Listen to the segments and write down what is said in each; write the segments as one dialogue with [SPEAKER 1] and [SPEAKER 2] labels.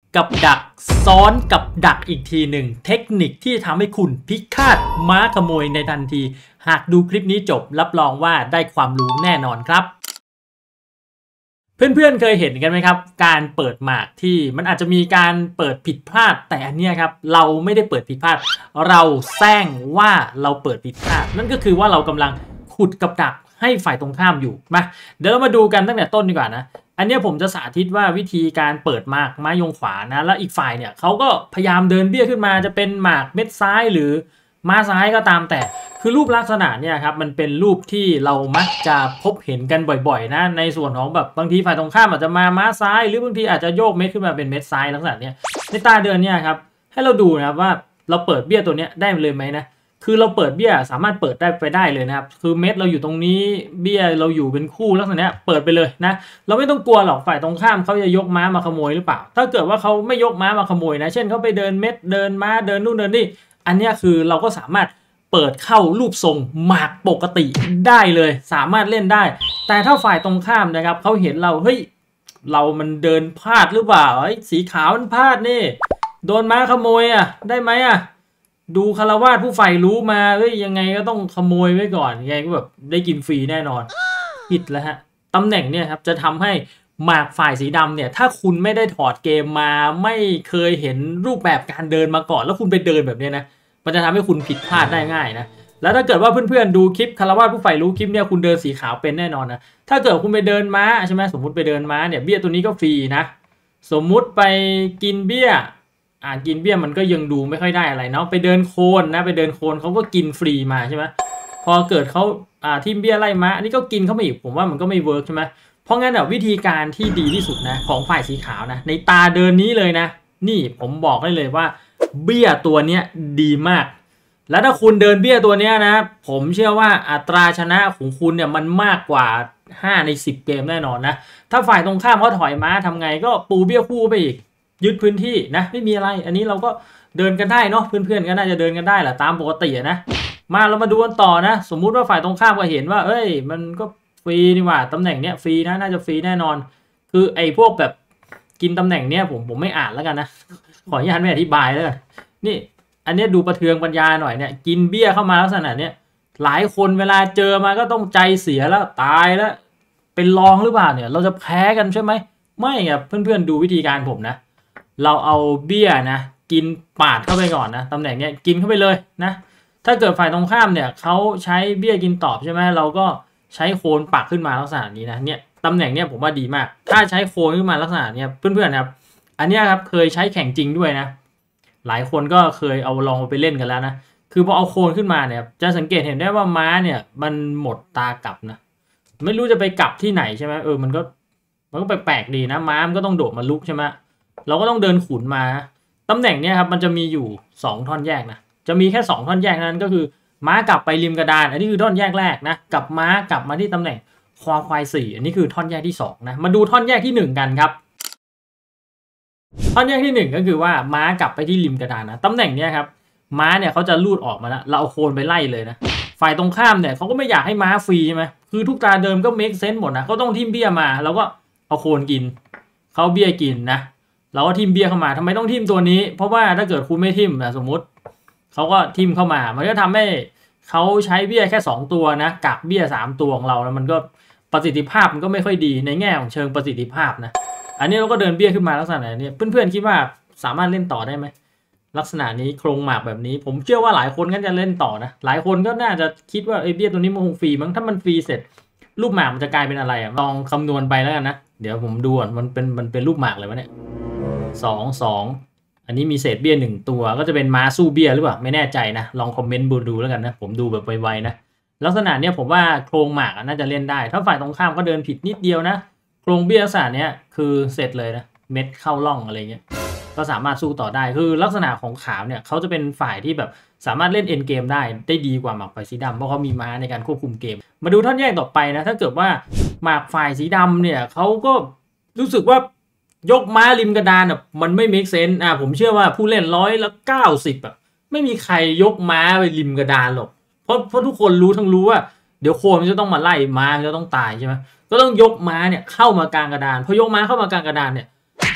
[SPEAKER 1] กับดักซ้อนกับดักอีกทีหนึ่งเทคนิคที่ทำให้คุณพิฆาตม้าขโมยในทันทีหากดูคลิปนี้จบรับรองว่าได้ความรู้แน่นอนครับเพื่อนๆเคยเห็นกันไหมครับการเปิดหมากที่มันอาจจะมีการเปิดผิดพลาดแต่อันนี้ครับเราไม่ได้เปิดผิดพลาดเราแซงว่าเราเปิดผิดพลาดนั่นก็คือว่าเรากำลังขุดกับดักให้ฝ่ายตรงข้ามอยู่มาเดี๋ยวเรามาดูกันตั้งแต่ต้นดีกว่านะอันนี้ผมจะสาธิตว่าวิธีการเปิดหมากม้ายงขวานะแล้วอีกฝ่ายเนี่ยเขาก็พยายามเดินเบี้ยขึ้นมาจะเป็นหมากเม็ดซ้ายหรือม้าซ้ายก็ตามแต่คือรูปลักษณะเนี่ยครับมันเป็นรูปที่เรามักจะพบเห็นกันบ่อยๆนะในส่วนของแบบบางทีฝ่ายตรงข้ามอาจจะมาม้าซ้ายหรือบางทีอาจจะโยกเม็ดขึ้นมาเป็นเม็ดซ้ายลักษณะเนี้ยในตาเดินเนี่ยครับให้เราดูนะครับว่าเราเปิดเบี้ยตัวเนี้ยได้เลยไหมนะคือเราเปิดเบี้ยสามารถเปิดได้ไปได้เลยนะครับคือเม็ดเราอยู่ตรงนี้เบี้ยเราอยู่เป็นคู่ลักษณะนี้เปิดไปเลยนะเราไม่ต้องกลัวหรอกฝ่ายตรงข้ามเขาจะยกม้ามาขโมยหรือเปล่าถ้าเกิดว่าเขาไม่ยกม้ามาขโมยนะเช่นเขาไปเดินเม็ดเดินม้าเดินนู่นเดินนี่อันนี้คือเราก็สามารถเปิดเข้ารูปทรงหมากปกติได้เลยสามารถเล่นได้แต่ถ้าฝ่ายตรงข้ามนะครับเขาเห็นเราเฮ้ยเรามันเดินพลาดหรือเปล่าไอ้สีขาวมันพลาดนี่โดนม้าขโมยอ่ะได้ไหมอ่ะดูคารวาสผู้ใฝ่รู้มาเฮ้ยยังไงก็ต้องขโมยไว้ก่อนยังไงก็แบบได้กินฟรีแน่นอนผิดแล้วฮะตำแหน่งเนี่ยครับจะทำให้หมากฝ่ายสีดำเนี่ยถ้าคุณไม่ได้ถอดเกมมาไม่เคยเห็นรูปแบบการเดินมาก่อนแล้วคุณไปเดินแบบนี้นะมันจะทำให้คุณผิดพลาดได้ง่ายนะแล้วถ้าเกิดว่าเพื่อนๆดูคลิปคารวาสผู้ใฝ่รู้คลิปเนี่ยคุณเดินสีขาวเป็นแน่นอนนะถ้าเกิดคุณไปเดินม้าใช่ไหมสมมุติไปเดินม้าเนี่ยเบี้ยตัวนี้ก็ฟรีนะสมมุติไปกินเบี้ยกินเบี้ยมันก็ยังดูไม่ค่อยได้อะไรเนาะไปเดินโคลนนะไปเดินโคลนเขาก็กินฟรีมาใช่ไหมพอเกิดเขาทีมเบี้ยไล่ม้าอันนี้ก็กินเข้ามาอีกผมว่ามันก็ไม่เวิร์กใช่ไหมเพราะงั้นวิธีการที่ดีที่สุดนะของฝ่ายสีขาวนะในตาเดินนี้เลยนะนี่ผมบอกได้เลยว่าเบี้ยตัวเนี้ยดีมากแล้วถ้าคุณเดินเบี้ยตัวเนี้ยนะผมเชื่อว่าอัตราชนะของคุณเนี่ยมันมากกว่า5 ใน 10เกมแน่นอนนะถ้าฝ่ายตรงข้ามเขาถอยม้าทำไงก็ปูเบี้ยคู่ไปอีกยึดพื้นที่นะไม่มีอะไรอันนี้เราก็เดินกันได้เนาะเพื่อนๆก็น่าจะเดินกันได้แหละตามปกตินะมาเรามาดูกันต่อนะสมมุติว่าฝ่ายตรงข้ามก็เห็นว่าเอ้ยมันก็ฟรีนี่หว่าตำแหน่งเนี้ยฟรีนะน่าจะฟรีแน่นอนคือไอ้พวกแบบกินตำแหน่งเนี้ยผมไม่อ่านแล้วกันนะขออนุญาตไม่อธิบายแล้วกันนี่อันนี้ดูประเทืองปัญญาหน่อยเนี่ยกินเบี้ยเข้ามาลักษณะเนี้ยหลายคนเวลาเจอมาก็ต้องใจเสียแล้วตายแล้วเป็นรองหรือเปล่าเนี่ยเราจะแพ้กันใช่ไหมไม่ครับเพื่อนๆดูวิธีการผมนะเราเอาเบี้ยนะกินปาดเข้าไปก่อนนะตำแหน่งเนี้ยกินเข้าไปเลยนะถ้าเกิดฝ่ายตรงข้ามเนี่ยเขาใช้เบี้ยกินตอบใช่ไหมเราก็ใช้โคนปักขึ้นมาลักษณะนี้นะเนี่ยตำแหน่งเนี้ยผมว่าดีมากถ้าใช้โคนขึ้นมาลักษณะเนี้ยเพื่อนๆครับอันนี้ครับเคยใช้แข่งจริงด้วยนะหลายคนก็เคยเอาลองไปเล่นกันแล้วนะคือพอเอาโคนขึ้นมาเนี่ยจะสังเกตเห็นได้ว่าม้าเนี่ยมันหมดตากลับนะไม่รู้จะไปกลับที่ไหนใช่ไหมมันก็แปลกๆดีนะม้ามันก็ต้องโดดมาลุกใช่ไหมเราก็ต้องเดินขุนมาตำแหน่งเนี้ยครับมันจะมีอยู่2ท่อนแยกนะจะมีแค่2ท่อนแยกนั้นก็คือม้ากลับไปริมกระดานอันนี้คือท่อนแยกแรกนะกับม้ากลับมาที่ตำแหน่งคอควาย4อันนี้คือท่อนแยกที่2นะมาดูท่อนแยกที่1กันครับท่อนแยกที่1ก็คือว่าม้ากลับไปที่ริมกระดานนะตำแหน่งเนี้ยครับม้าเนี่ยเขาจะลูดออกมาแล้วเราเอาโคนไปไล่เลยนะฝ่ายตรงข้ามเนี่ยเขาก็ไม่อยากให้ม้าฟรีใช่ไหมคือทุกตาเดิมก็เมคเซนส์หมดนะเขาต้องทิมเบี้ยมาแล้วก็เอาโคนกินเขาเบี้ยกินนะเราก็ทิมเบี้ยเข้ามาทำไมต้องทิมตัวนี้เพราะว่าถ้าเกิดคุณไม่ทิมนะสมมุติเขาก็ทิมเข้ามามันก็ทำให้เขาใช้เบี้ยแค่2ตัวนะกักเบี้ย3ตัวของเราแล้วมันก็ประสิทธิภาพมันก็ไม่ค่อยดีในแง่ของเชิงประสิทธิภาพนะอันนี้เราก็เดินเบี้ยขึ้นมาลักษณะนี้เพื่อนๆคิดว่าสามารถเล่นต่อได้ไหมลักษณะนี้โครงหมากแบบนี้ผมเชื่อว่าหลายคนก็จะเล่นต่อนะหลายคนก็น่าจะคิดว่าเบี้ยตัวนี้มันคงฟรีมั้งถ้ามันฟรีเสร็จรูปหมากมันจะกลายเป็นอะไรลองคำนวณไปแล้วกันนะเดี๋ยวผมดูมันเป็นรูปหมากเลยวะเนี่ย2 อันนี้มีเศษเบี้ย1ตัวก็จะเป็นม้าสู้เบี้ยหรือเปล่าไม่แน่ใจนะลองคอมเมนต์ดูแล้วกันนะผมดูแบบไวๆนะลักษณะเนี้ยผมว่าโครงหมากน่าจะเล่นได้ถ้าฝ่ายตรงข้ามก็เดินผิดนิดเดียวนะโครงเบี้ยลักษณะเนี้ยคือเสร็จเลยนะเม็ดเข้าร่องอะไรเงี้ยก็สามารถสู้ต่อได้คือลักษณะของขาวเนี่ยเขาจะเป็นฝ่ายที่แบบสามารถเล่นเอ็นเกมได้ดีกว่าหมากฝ่ายสีดำเพราะเขามีม้าในการควบคุมเกมมาดูท่อนแยกต่อไปนะถ้าเกิดว่าหมากฝ่ายสีดำเนี่ยเขาก็รู้สึกว่ายกม้าริมกระดานมันไม่เมคเซนส์ผมเชื่อว่าผู้เล่น90%ไม่มีใครยกม้าไปริมกระดานหรอกเพราะทุกคนรู้ว่าเดี๋ยวโคมันจะต้องมาไล่ม้ามันจะต้องตายใช่ไหมก็ต้องยกม้าเนี่ยเข้ามากลางกระดานพอยกม้าเข้ามากลางกระดานเนี่ย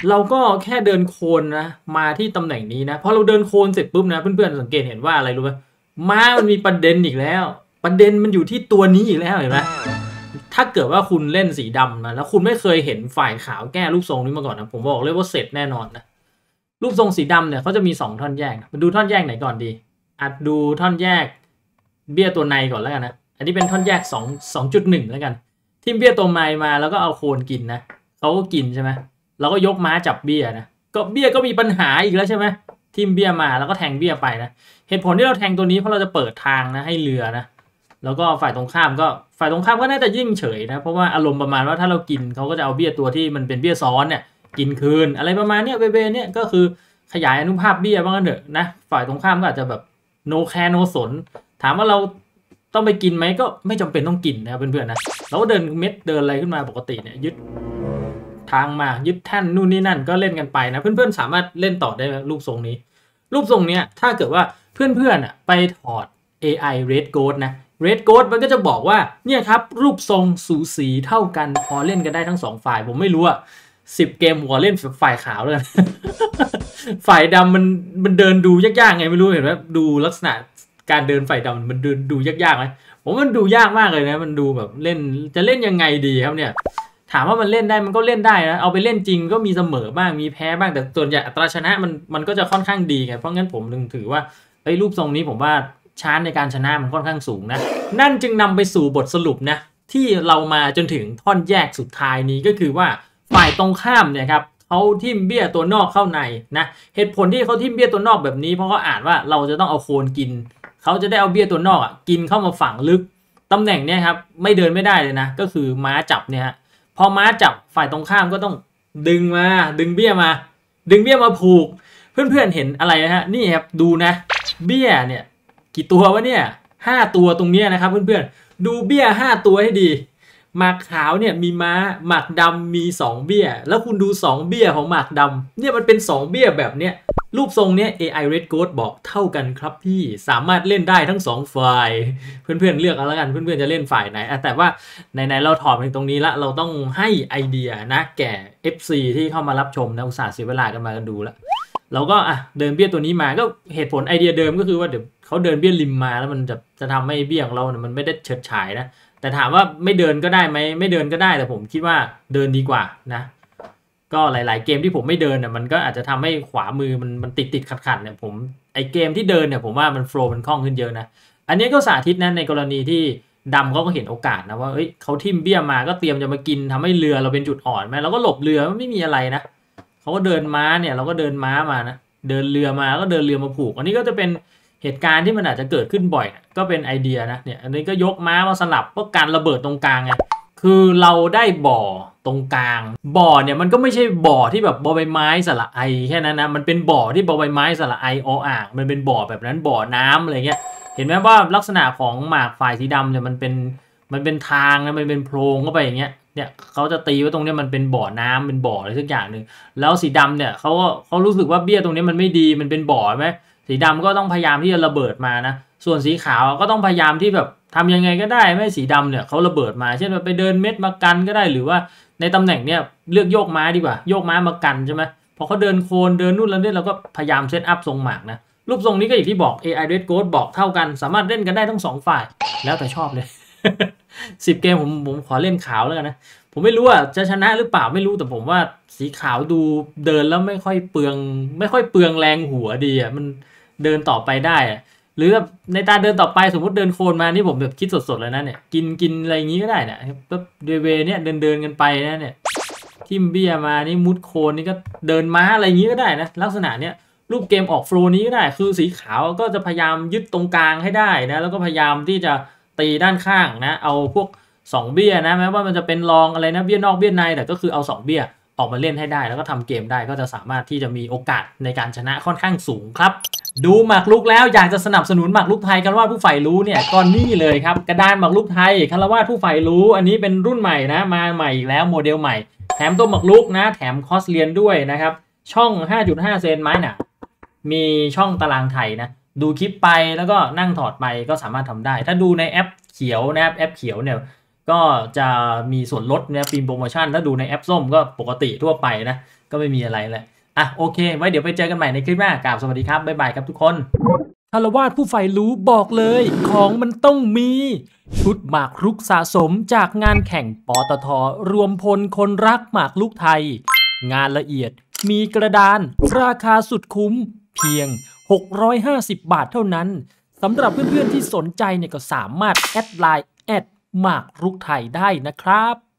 [SPEAKER 1] เราก็แค่เดินโคนนะมาที่ตำแหน่งนี้นะพอเราเดินโคนเสร็จปุ๊บนะเพื่อนๆสังเกตเห็นว่าอะไรรู้ไหมม้ามันมีประเด็นอีกแล้วประเด็นมันอยู่ที่ตัวนี้อีกแล้วเห็นไหมถ้าเกิดว่าคุณเล่นสีดำมาแล้วคุณไม่เคยเห็นฝ่ายขาวแก้รูปทรงนี้มาก่อนนะผมบอกเลยว่าเสร็จแน่นอนนะรูปทรงสีดำเนี่ยเขาจะมี2ท่อนแยกมาดูท่อนแยกไหนก่อนดีดูท่อนแยกเบี้ยตัวในก่อนแล้วกันนะอันนี้เป็นท่อนแยก2.1แล้วกันทิมเบี้ยตัวในมาแล้วก็เอาโคนกินนะเขาก็กินใช่ไหมเราก็ยกม้าจับเบี้ยนะก็เบี้ยก็มีปัญหาอีกแล้วใช่ไหมทิมเบี้ยมาแล้วก็แทงเบี้ยไปนะเหตุผลที่เราแทงตัวนี้เพราะเราจะเปิดทางนะให้เรือนะแล้วก็ฝ่ายตรงข้ามก็น่าจะยิ่งเฉยนะเพราะว่าอารมณ์ประมาณว่าถ้าเรากินเขาก็จะเอาเบี้ยตัวที่มันเป็นเบี้ยซ้อนเนี่ยกินคืนอะไรประมาณเนี้ยเบเนี่ยก็คือขยายอนุภาพเบี้ยบ้างกันเถอะนะฝ่ายตรงข้ามก็อาจจะแบบโนแคร์โนสนถามว่าเราต้องไปกินไหมก็ไม่จำเป็นต้องกินนะเพื่อนๆนะเราก็เดินเม็ดเดินอะไรขึ้นมาปกติเนี่ยยึดทางมายึดแท่นนู่นนี่นั่นก็เล่นกันไปนะเพื่อนๆสามารถเล่นต่อได้รูปทรงนี้รูปทรงเนี้ยถ้าเกิดว่าเพื่อนๆไปถอด AI Red Ghost นะ Red Ghost มันก็จะบอกว่าเนี่ยครับรูปทรงสูสีเท่ากันพอเล่นกันได้ทั้ง2ฝ่ายผมไม่รู้อะ10 เกมหัวเล่นฝ่ายขาวเลย ฝ่ายดำมันเดินดูยากๆไงไม่รู้เห็นไหมดูลักษณะการเดินฝ่ายดำมันเดินดูยากๆไหมผมมันดูยากมากเลยนะมันดูแบบเล่นจะเล่นยังไงดีครับเนี่ยถามว่ามันเล่นได้มันก็เล่นได้นะเอาไปเล่นจริงก็มีเสมอบ้างมีแพ้บ้างแต่ส่วนใหญ่อัตราชนะมันก็จะค่อนข้างดีไงเพราะงั้นผมถึงถือว่ารูปทรงนี้ผมว่าชาร์จในการชนะมันค่อนข้างสูงนะนั่นจึงนำไปสู่บทสรุปนะที่เรามาจนถึงท่อนแยกสุดท้ายนี้ก็คือว่าฝ่ายตรงข้ามเนี่ยครับเขาทิ่มเบี้ยตัวนอกเข้าในนะเหตุผลที่เขาทิ่มเบี้ยตัวนอกแบบนี้เพราะเขาอ่านว่าเราจะต้องเอาโคนกินเขาจะได้เอาเบี้ยตัวนอกกินเข้ามาฝังลึกตำแหน่งเนี้ยครับไม่เดินไม่ได้เลยนะก็คือม้าจับเนี่ยพอม้าจับฝ่ายตรงข้ามก็ต้องดึงเบี้ยมาผูกเพื่อนๆเห็นอะไรนะฮะนี่ครับดูนะเบี้ยเนี่ยกี่ตัววะเนี่ย5 ตัวตรงเนี้ยนะครับเพื่อนๆดูเบี้ย5 ตัวให้ดีหมากขาวเนี่ยมีม้าหมากดำมี2เบี้ยแล้วคุณดู2เบี้ยของหมากดำเนี่ยมันเป็น2เบี้ยแบบเนี้ยรูปทรงเนี้ย AI Red Ghost บอกเท่ากันครับพี่สามารถเล่นได้ทั้ง2ฝ่ายเพื่อนๆเลือกเอาแล้วกันเพื่อนๆจะเล่นฝ่ายไหนแต่ว่าไหนเราถอดไปตรงนี้ละเราต้องให้ไอเดียนะแก่ FC ที่เข้ามารับชมนะอุตส่าห์เสียเวลากันมากันดูแล้วเราก็เดินเบี้ยตัวนี้มาก็เหตุผลไอเดียเดิมก็คือว่าเดี๋ยวเขาเดินเบี้ยริมมาแล้วมันจะทำให้เบี้ยของเราเนี่ยมันไม่ได้เฉิดฉายนะแต่ถามว่าไม่เดินก็ได้ไหมไม่เดินก็ได้แต่ผมคิดว่าเดินดีกว่านะก็หลายๆเกมที่ผมไม่เดินเนี่ยมันก็อาจจะทำให้ขวามือมันติดขัดเนี่ยผมไอเกมที่เดินเนี่ยผมว่ามันโฟล์มันคล่องขึ้นเยอะนะอันนี้ก็สาธิตนะในกรณีที่ดำเขาก็เห็นโอกาสนะว่าเขาทิ่มเบี้ยมาก็เตรียมจะมากินทำให้เรือเราเป็นจุดอ่อนไหมเราก็หลบเรือไม่มีอะไรนะเขาก็เดินม้าเนี่ยเราก็เดินม้ามานะเดินเรือมาก็เดินเรือมาผูกอันนี้ก็จะเป็นเหตุการณ์ที่มันอาจจะเกิดขึ้นบ่อยนะก็เป็นไอเดียนะเนี่ยอันนี้ก็ยกม้ามาสลับเพราะการระเบิดตรงกลางไงคือเราได้บ่อตรงกลางบ่อเนี่ยมันก็ไม่ใช่บ่อที่แบบบอใบไม้สระไอแค่นั้นนะมันเป็นบ่อที่บอใบไม้สระไออ่างมันเป็นบ่อแบบนั้นบ่อน้ำอะไรเงี้ยเห็นไหมว่าลักษณะของหมากฝ่ายสีดำเนี่ยมันเป็นทางนะมันเป็นโพรงเข้าไปอย่างเงี้ยเนี่ยเขาจะตีว่าตรงนี้มันเป็นบ่อน้ำเป็นบ่ออะไรสักอย่างหนึ่งแล้วสีดำเนี่ยเขารู้สึกว่าเบี้ยตรงนี้มันไม่ดีมันเป็นบ่อไหมสีดำก็ต้องพยายามที่จะระเบิดมานะส่วนสีขาวก็ต้องพยายามที่แบบทำยังไงก็ได้ไม่สีดำเนี่ยเขาระเบิดมาเช่นไปเดินเม็ดมากันก็ได้หรือว่าในตำแหน่งเนี่ยเลือกโยกม้าดีกว่าโยกม้ามากันใช่ไหมพอเขาเดินโคนเดินนู่นแล้วเนี่ยเราก็พยายามเซตอัพทรงหมากนะรูปทรงนี้ก็อย่างที่บอก AI Red Ghost บอกเท่ากันสามารถเล่นกันได้ทั้ง2ฝ่ายแล้วแต่ชอบเลย 10 เกมผมขอเล่นขาวแล้วกันนะผมไม่รู้ว่าจะชนะหรือเปล่าไม่รู้แต่ผมว่าสีขาวดูเดินแล้วไม่ค่อยเปลืองแรงหัวดีมันเดินต่อไปได้หรือแบบในตาเดินต่อไปสมมติเดินโคนมานี่ผมแบบคิดสดๆเลยนะเนี่ยกินอะไรอย่างนี้ก็ได้นะแบบเวเนี่ยเดินกันไปนะเนี่ยทิมเบี้ยมานี่มุดโคนนี่ก็เดินม้าอะไรอย่างนี้ก็ได้นะลักษณะเนี้ยรูปเกมออกโฟล์นี้ก็ได้คือสีขาวก็จะพยายามยึดตรงกลางให้ได้นะแล้วก็พยายามที่จะตีด้านข้างนะเอาพวก2เบี้ยนะแม้ว่ามันจะเป็นรองอะไรนะเบี้ยนอกเบี้ยในแต่ก็คือเอา2เบี้ยออกมาเล่นให้ได้แล้วก็ทำเกมได้ก็จะสามารถที่จะมีโอกาสในการชนะค่อนข้างสูงครับดูหมากรุกแล้วอยากจะสนับสนุนหมากรุกไทยกันว่าผู้ใฝ่รู้เนี่ยก็นี่เลยครับกระดานหมากรุกไทยคารวาสผู้ใฝ่รู้อันนี้เป็นรุ่นใหม่นะมาใหม่อีกแล้วโมเดลใหม่แถมตัวหมากรุกนะแถมคอร์สเรียนด้วยนะครับช่อง 5.5 เซนไม้หนามีช่องตารางไทยนะดูคลิปไปแล้วก็นั่งถอดไปก็สามารถทำได้ถ้าดูในแอปเขียวนะครับแอปเขียวเนี่ยก็จะมีส่วนลดนะปีโปรโมชั่นถ้าดูในแอปส้มก็ปกติทั่วไปนะก็ไม่มีอะไรแหละโอเคไว้เดี๋ยวไปเจอกันใหม่ในคลิปหน้ากราบสวัสดีครับบ๊ายบายครับทุกคนคารวาสผู้ใฝ่รู้บอกเลยของมันต้องมีชุดหมากรุกสะสมจากงานแข่งปตท.รวมพลคนรักหมากรุกไทยงานละเอียดมีกระดานราคาสุดคุ้มเพียง650 บาทเท่านั้นสำหรับเพื่อนๆที่สนใจเนี่ยก็สามารถแอดไลน์หมากรุกไทยได้นะครับ